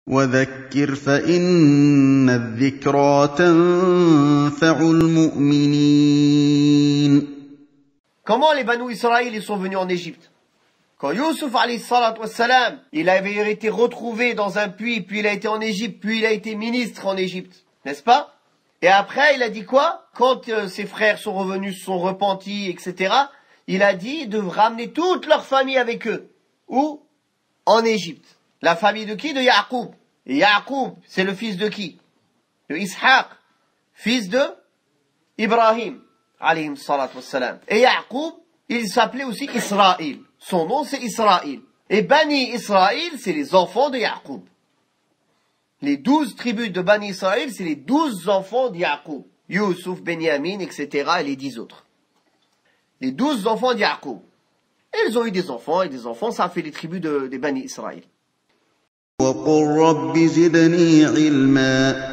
وذكر فإن الذكرى تنفع المؤمنين. Comment les Banu Israël ils sont venus en Égypte? Quand Youssouf alayhi salatu wassalam, il avait été retrouvé dans un puits, puis il a été en Égypte, puis il a été ministre en Égypte, n'est-ce pas? Et après, il a dit quoi? Quand ses frères sont revenus, se sont repentis, etc., il a dit de ramener toute leur famille avec eux. Où? En Égypte. La famille de qui? De Yaqub. Et Yaqub, c'est le fils de qui? De Ishaq, fils de Ibrahim, alayhi salatu wassalam. Et Yaqub, il s'appelait aussi Israël. Son nom, c'est Israël. Et Bani Israël, c'est les enfants de Yaqub. Les 12 tribus de Bani Israël, c'est les 12 enfants de Yaqub. Youssouf, Benyamin, etc. et les 10 autres. Les 12 enfants de Yaqub. Et ils ont eu des enfants, et des enfants, ça a fait les tribus des Bani Israël. وقل رب زدني علما